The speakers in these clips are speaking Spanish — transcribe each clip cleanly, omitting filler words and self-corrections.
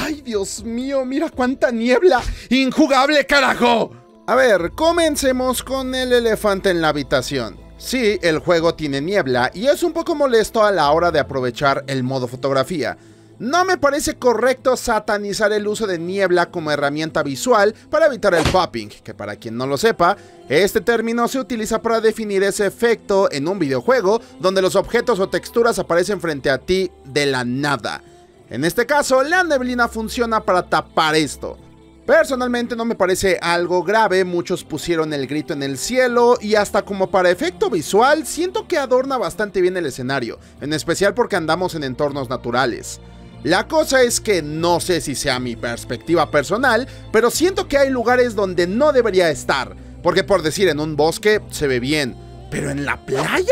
¡Ay, Dios mío! ¡Mira cuánta niebla! ¡Injugable, carajo! A ver, comencemos con el elefante en la habitación. Sí, el juego tiene niebla y es un poco molesto a la hora de aprovechar el modo fotografía. No me parece correcto satanizar el uso de niebla como herramienta visual para evitar el popping, que para quien no lo sepa, este término se utiliza para definir ese efecto en un videojuego donde los objetos o texturas aparecen frente a ti de la nada. En este caso, la neblina funciona para tapar esto. Personalmente no me parece algo grave, muchos pusieron el grito en el cielo y hasta como para efecto visual siento que adorna bastante bien el escenario, en especial porque andamos en entornos naturales. La cosa es que no sé si sea mi perspectiva personal, pero siento que hay lugares donde no debería estar, porque por decir en un bosque se ve bien, pero en la playa?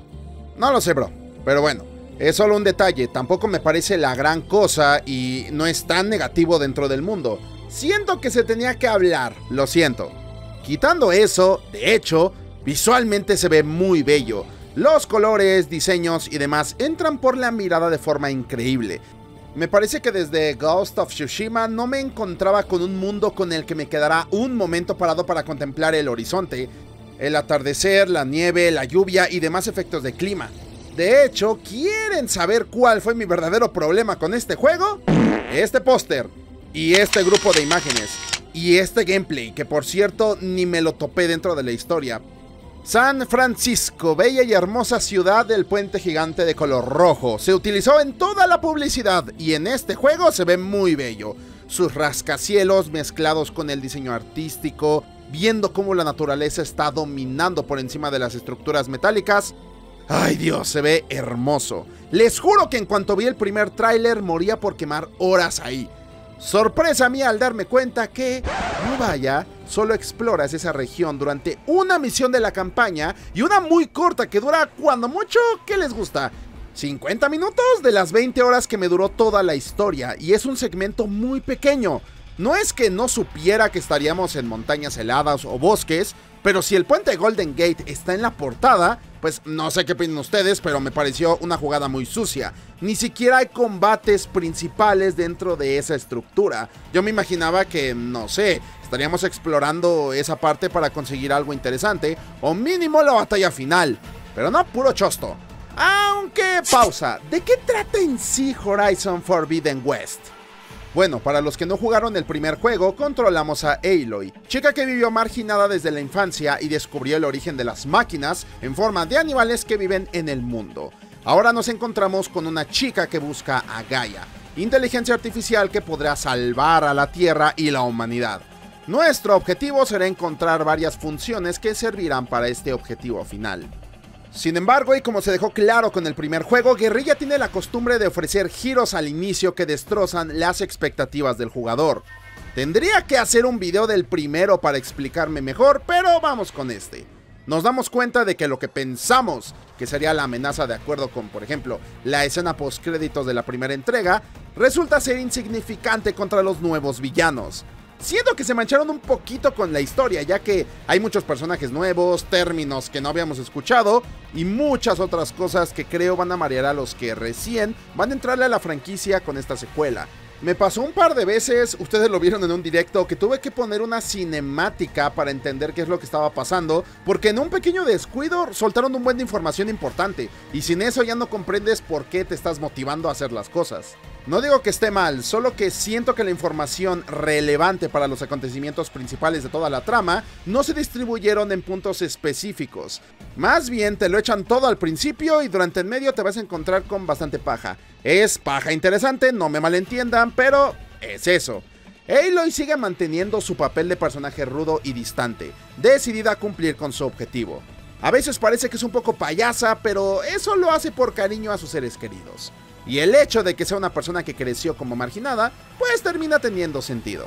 No lo sé, bro, pero bueno, es solo un detalle, tampoco me parece la gran cosa y no es tan negativo dentro del mundo. Siento que se tenía que hablar, lo siento. Quitando eso, de hecho, visualmente se ve muy bello. Los colores, diseños y demás entran por la mirada de forma increíble. Me parece que desde Ghost of Tsushima no me encontraba con un mundo con el que me quedara un momento parado para contemplar el horizonte, el atardecer, la nieve, la lluvia y demás efectos de clima. De hecho, ¿quieren saber cuál fue mi verdadero problema con este juego? Este póster, y este grupo de imágenes, y este gameplay, que por cierto ni me lo topé dentro de la historia. San Francisco, bella y hermosa ciudad del puente gigante de color rojo, se utilizó en toda la publicidad y en este juego se ve muy bello. Sus rascacielos mezclados con el diseño artístico, viendo cómo la naturaleza está dominando por encima de las estructuras metálicas. ¡Ay, Dios! Se ve hermoso. Les juro que en cuanto vi el primer tráiler moría por quemar horas ahí. Sorpresa mía al darme cuenta que, no vaya, solo exploras esa región durante una misión de la campaña y una muy corta que dura cuando mucho, ¿qué les gusta? 50 minutos de las 20 horas que me duró toda la historia y es un segmento muy pequeño. No es que no supiera que estaríamos en montañas heladas o bosques, pero si el puente Golden Gate está en la portada, pues no sé qué opinan ustedes, pero me pareció una jugada muy sucia. Ni siquiera hay combates principales dentro de esa estructura. Yo me imaginaba que, no sé, estaríamos explorando esa parte para conseguir algo interesante, o mínimo la batalla final. Pero no, puro chosto. Aunque, pausa, ¿de qué trata en sí Horizon Forbidden West? Bueno, para los que no jugaron el primer juego, controlamos a Aloy, chica que vivió marginada desde la infancia y descubrió el origen de las máquinas en forma de animales que viven en el mundo. Ahora nos encontramos con una chica que busca a Gaia, inteligencia artificial que podrá salvar a la Tierra y la humanidad. Nuestro objetivo será encontrar varias funciones que servirán para este objetivo final. Sin embargo, y como se dejó claro con el primer juego, Guerrilla tiene la costumbre de ofrecer giros al inicio que destrozan las expectativas del jugador. Tendría que hacer un video del primero para explicarme mejor, pero vamos con este. Nos damos cuenta de que lo que pensamos que sería la amenaza de acuerdo con, por ejemplo, la escena postcréditos de la primera entrega, resulta ser insignificante contra los nuevos villanos. Siento que se mancharon un poquito con la historia, ya que hay muchos personajes nuevos, términos que no habíamos escuchado y muchas otras cosas que creo van a marear a los que recién van a entrarle a la franquicia con esta secuela. Me pasó un par de veces, ustedes lo vieron en un directo, que tuve que poner una cinemática para entender qué es lo que estaba pasando, porque en un pequeño descuido soltaron un buen de información importante, y sin eso ya no comprendes por qué te estás motivando a hacer las cosas. No digo que esté mal, solo que siento que la información relevante para los acontecimientos principales de toda la trama no se distribuyeron en puntos específicos. Más bien te lo echan todo al principio y durante el medio te vas a encontrar con bastante paja. Es paja interesante, no me malentiendan, pero es eso. Aloy sigue manteniendo su papel de personaje rudo y distante, decidida a cumplir con su objetivo. A veces parece que es un poco payasa, pero eso lo hace por cariño a sus seres queridos. Y el hecho de que sea una persona que creció como marginada, pues termina teniendo sentido.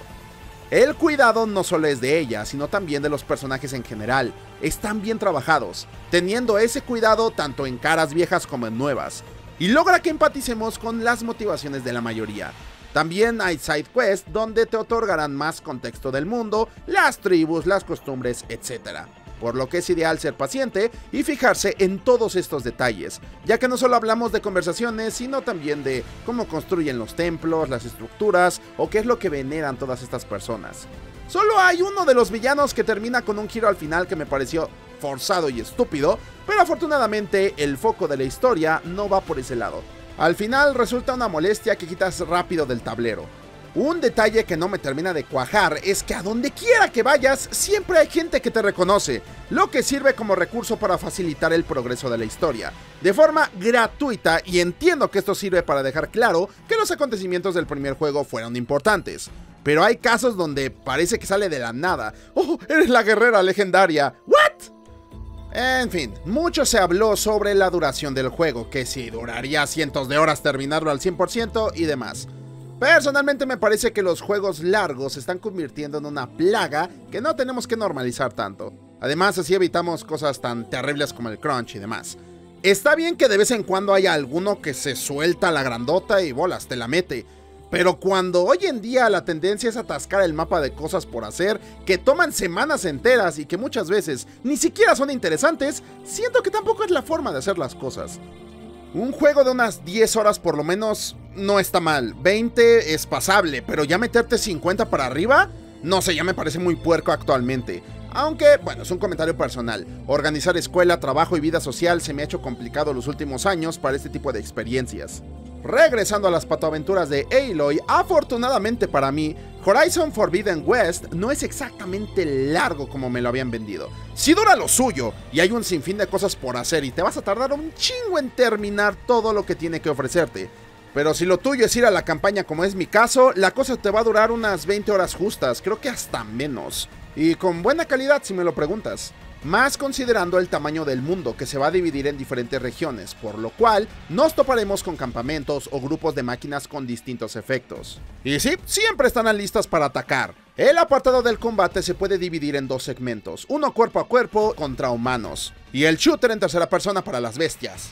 El cuidado no solo es de ella, sino también de los personajes en general. Están bien trabajados, teniendo ese cuidado tanto en caras viejas como en nuevas. Y logra que empaticemos con las motivaciones de la mayoría. También hay side quests donde te otorgarán más contexto del mundo, las tribus, las costumbres, etc. por lo que es ideal ser paciente y fijarse en todos estos detalles, ya que no solo hablamos de conversaciones, sino también de cómo construyen los templos, las estructuras o qué es lo que veneran todas estas personas. Solo hay uno de los villanos que termina con un giro al final que me pareció forzado y estúpido, pero afortunadamente el foco de la historia no va por ese lado. Al final resulta una molestia que quitas rápido del tablero. Un detalle que no me termina de cuajar es que a donde quiera que vayas siempre hay gente que te reconoce, lo que sirve como recurso para facilitar el progreso de la historia, de forma gratuita, y entiendo que esto sirve para dejar claro que los acontecimientos del primer juego fueron importantes. Pero hay casos donde parece que sale de la nada. ¡Oh, eres la guerrera legendaria! ¿What? En fin, mucho se habló sobre la duración del juego, que si duraría cientos de horas terminarlo al 100% y demás. Personalmente me parece que los juegos largos se están convirtiendo en una plaga que no tenemos que normalizar tanto. Además, así evitamos cosas tan terribles como el crunch y demás. Está bien que de vez en cuando haya alguno que se suelta la grandota y bolas, te la mete. Pero cuando hoy en día la tendencia es atascar el mapa de cosas por hacer que toman semanas enteras y que muchas veces ni siquiera son interesantes, siento que tampoco es la forma de hacer las cosas. Un juego de unas 10 horas por lo menos no está mal, 20 es pasable, pero ya meterte 50 para arriba, no sé, ya me parece muy puerco actualmente. Aunque, bueno, es un comentario personal. Organizar escuela, trabajo y vida social se me ha hecho complicado los últimos años para este tipo de experiencias. Regresando a las patoaventuras de Aloy, afortunadamente para mí, Horizon Forbidden West no es exactamente largo como me lo habían vendido. Sí dura lo suyo, y hay un sinfín de cosas por hacer y te vas a tardar un chingo en terminar todo lo que tiene que ofrecerte. Pero si lo tuyo es ir a la campaña como es mi caso, la cosa te va a durar unas 20 horas justas, creo que hasta menos. Y con buena calidad si me lo preguntas. Más considerando el tamaño del mundo que se va a dividir en diferentes regiones, por lo cual nos toparemos con campamentos o grupos de máquinas con distintos efectos. Y sí, siempre están listas para atacar. El apartado del combate se puede dividir en dos segmentos, uno cuerpo a cuerpo contra humanos, y el shooter en tercera persona para las bestias.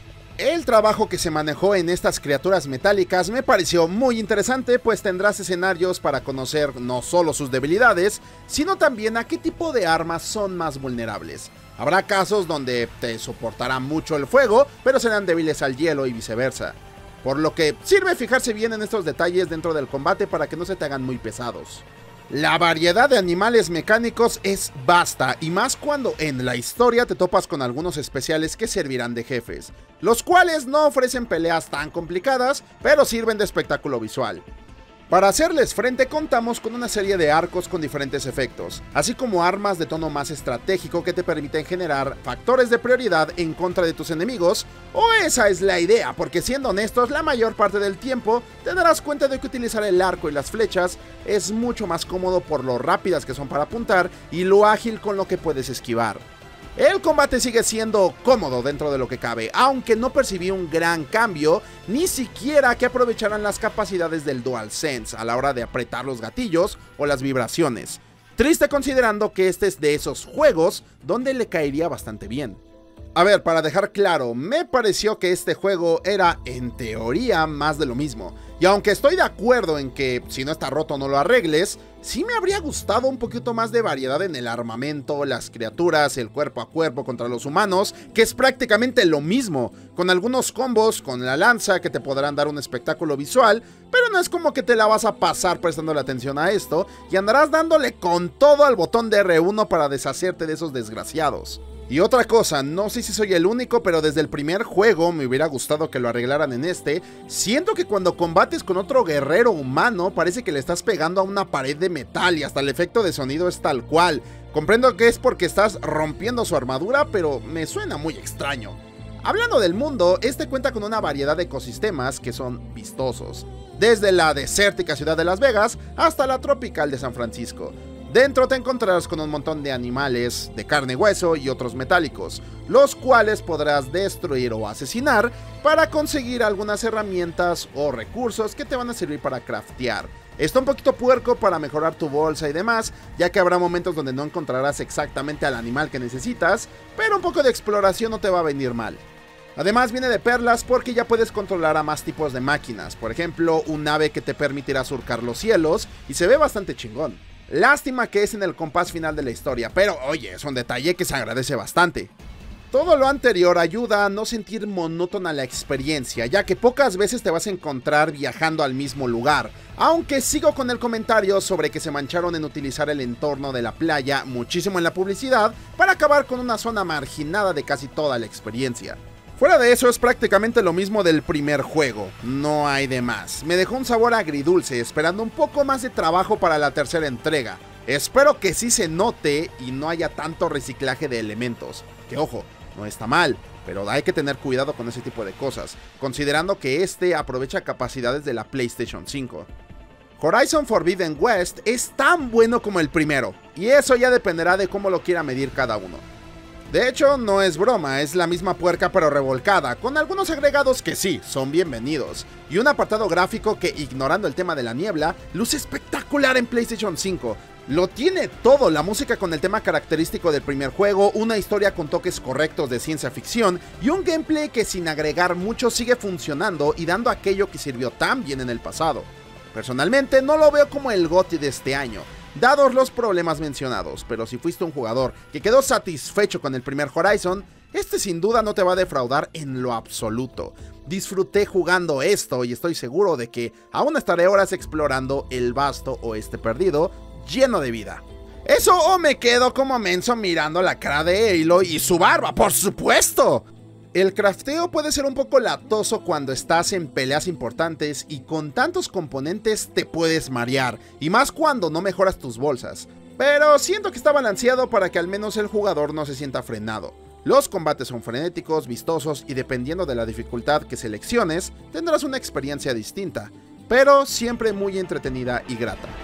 El trabajo que se manejó en estas criaturas metálicas me pareció muy interesante, pues tendrás escenarios para conocer no solo sus debilidades, sino también a qué tipo de armas son más vulnerables. Habrá casos donde te soportará mucho el fuego, pero serán débiles al hielo y viceversa. Por lo que sirve fijarse bien en estos detalles dentro del combate para que no se te hagan muy pesados. La variedad de animales mecánicos es vasta, y más cuando en la historia te topas con algunos especiales que servirán de jefes, los cuales no ofrecen peleas tan complicadas, pero sirven de espectáculo visual. Para hacerles frente contamos con una serie de arcos con diferentes efectos, así como armas de tono más estratégico que te permiten generar factores de prioridad en contra de tus enemigos, o esa es la idea, porque siendo honestos, la mayor parte del tiempo te darás cuenta de que utilizar el arco y las flechas es mucho más cómodo por lo rápidas que son para apuntar y lo ágil con lo que puedes esquivar. El combate sigue siendo cómodo dentro de lo que cabe, aunque no percibí un gran cambio, ni siquiera que aprovecharan las capacidades del DualSense a la hora de apretar los gatillos o las vibraciones. Triste considerando que este es de esos juegos donde le caería bastante bien. A ver, para dejar claro, me pareció que este juego era, en teoría, más de lo mismo. Y aunque estoy de acuerdo en que si no está roto no lo arregles, sí me habría gustado un poquito más de variedad en el armamento, las criaturas, el cuerpo a cuerpo contra los humanos, que es prácticamente lo mismo, con algunos combos con la lanza que te podrán dar un espectáculo visual, pero no es como que te la vas a pasar prestando la atención a esto, y andarás dándole con todo al botón de R1 para deshacerte de esos desgraciados. Y otra cosa, no sé si soy el único, pero desde el primer juego me hubiera gustado que lo arreglaran en este. Siento que cuando combates con otro guerrero humano parece que le estás pegando a una pared de metal y hasta el efecto de sonido es tal cual. Comprendo que es porque estás rompiendo su armadura, pero me suena muy extraño. Hablando del mundo, este cuenta con una variedad de ecosistemas que son vistosos, desde la desértica ciudad de Las Vegas hasta la tropical de San Francisco. Dentro te encontrarás con un montón de animales de carne y hueso y otros metálicos, los cuales podrás destruir o asesinar para conseguir algunas herramientas o recursos que te van a servir para craftear. Está un poquito puerco para mejorar tu bolsa y demás, ya que habrá momentos donde no encontrarás exactamente al animal que necesitas, pero un poco de exploración no te va a venir mal. Además viene de perlas porque ya puedes controlar a más tipos de máquinas, por ejemplo un ave que te permitirá surcar los cielos y se ve bastante chingón. Lástima que es en el compás final de la historia, pero oye, es un detalle que se agradece bastante. Todo lo anterior ayuda a no sentir monótona la experiencia, ya que pocas veces te vas a encontrar viajando al mismo lugar, aunque sigo con el comentario sobre que se mancharon en utilizar el entorno de la playa muchísimo en la publicidad para acabar con una zona marginada de casi toda la experiencia. Fuera de eso es prácticamente lo mismo del primer juego, no hay de más. Me dejó un sabor agridulce, esperando un poco más de trabajo para la tercera entrega. Espero que sí se note y no haya tanto reciclaje de elementos, que ojo, no está mal, pero hay que tener cuidado con ese tipo de cosas, considerando que este aprovecha capacidades de la PlayStation 5. Horizon Forbidden West es tan bueno como el primero, y eso ya dependerá de cómo lo quiera medir cada uno. De hecho, no es broma, es la misma puerca pero revolcada, con algunos agregados que sí, son bienvenidos, y un apartado gráfico que, ignorando el tema de la niebla, luce espectacular en PlayStation 5. Lo tiene todo, la música con el tema característico del primer juego, una historia con toques correctos de ciencia ficción y un gameplay que sin agregar mucho sigue funcionando y dando aquello que sirvió tan bien en el pasado. Personalmente no lo veo como el GOTY de este año, dados los problemas mencionados, pero si fuiste un jugador que quedó satisfecho con el primer Horizon, este sin duda no te va a defraudar en lo absoluto. Disfruté jugando esto y estoy seguro de que aún estaré horas explorando el vasto oeste perdido, lleno de vida. Eso o me quedo como menso mirando la cara de Aloy y su barba, ¡por supuesto! El crafteo puede ser un poco latoso cuando estás en peleas importantes y con tantos componentes te puedes marear, y más cuando no mejoras tus bolsas. Pero siento que está balanceado para que al menos el jugador no se sienta frenado. Los combates son frenéticos, vistosos y dependiendo de la dificultad que selecciones, tendrás una experiencia distinta, pero siempre muy entretenida y grata.